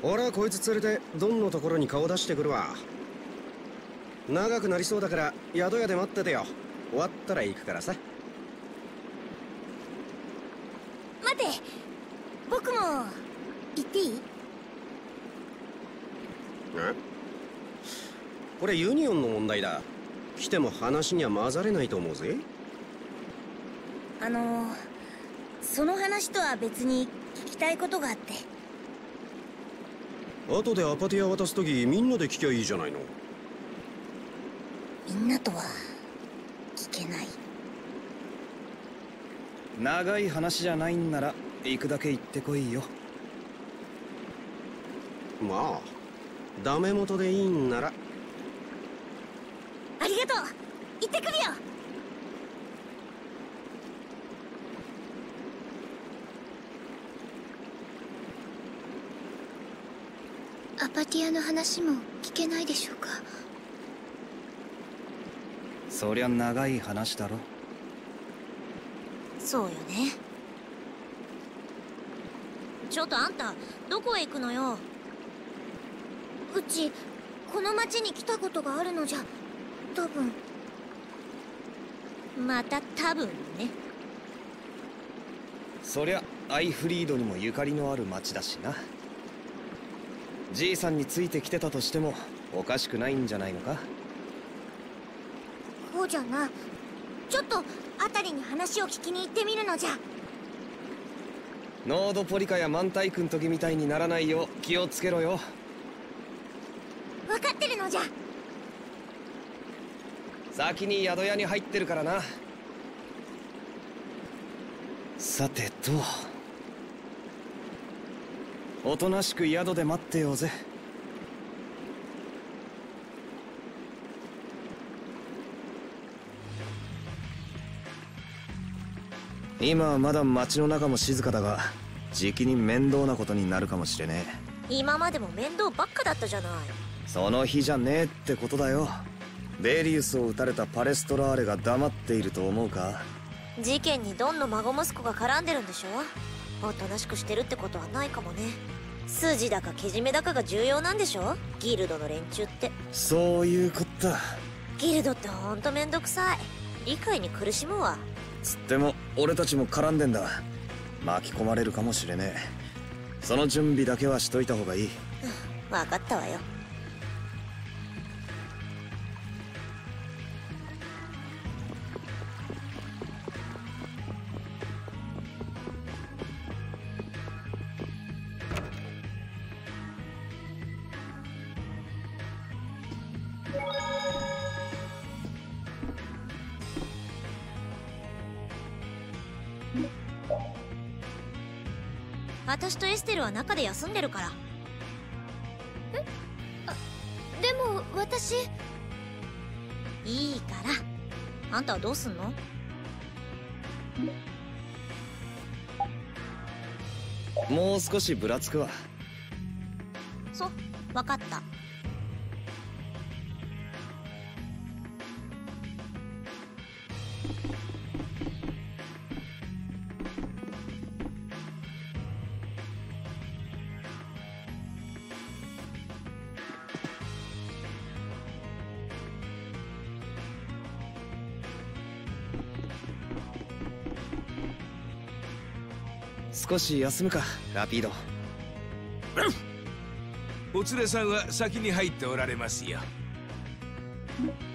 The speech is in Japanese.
俺はこいつ連れてドンのところに顔出してくるわ。長くなりそうだから宿屋で待っててよ。終わったら行くからさ。 待て、僕も行っていい？ これユニオンの問題だ。来ても話には混ざれないと思うぜ。 その話とは別に聞きたいことがあって。 後でアパティア渡すときみんなで聞きゃいいじゃないの。 みんなとは聞けない。 長い話じゃないんなら行くだけ行ってこいよ。 まあダメ元でいいんなら。 ありがとう、行ってくるよ。アパティアの話も聞けないでしょうか？ そりゃ長い話だろ。 そうよね。ちょっとあんたどこへ行くのよ。うちこの町に来たことがあるのじゃ。多分。また多分ね。 そりゃアイフリードにもゆかりのある町だしな。じいさんについてきてたとしてもおかしくないんじゃないのか。 こうじゃな。ちょっと辺りに話を聞きに行ってみるのじゃ。 ノードポリカやマンタイクん時みたいにならないよう気をつけろよ。 分かってるのじゃ。 先に宿屋に入ってるからな。さてと、おとなしく宿で待ってようぜ。今はまだ街の中も静かだが、じきに面倒なことになるかもしれねえ。 今までも面倒ばっかだったじゃない。 その日じゃねえってことだよ。ベリウスを撃たれたパレストラーレが黙っていると思うか？ 事件にドンの孫息子が絡んでるんでしょ。おとなしくしてるってことはないかもね。筋だかけじめだかが重要なんでしょ、ギルドの連中って。 そういうこった。 ギルドってほんとめんどくさい。理解に苦しむわ。 つっても俺たちも絡んでんだ。巻き込まれるかもしれねえ。その準備だけはしといた方がいい。 分かったわよ。私とエステルは中で休んでるから。え？でも私。いいから。あんたはどうすんの？ もう少しぶらつくわ。 そう、分かった。 少し休むか、ラピード。 お連れさんは先に入っておられますよ。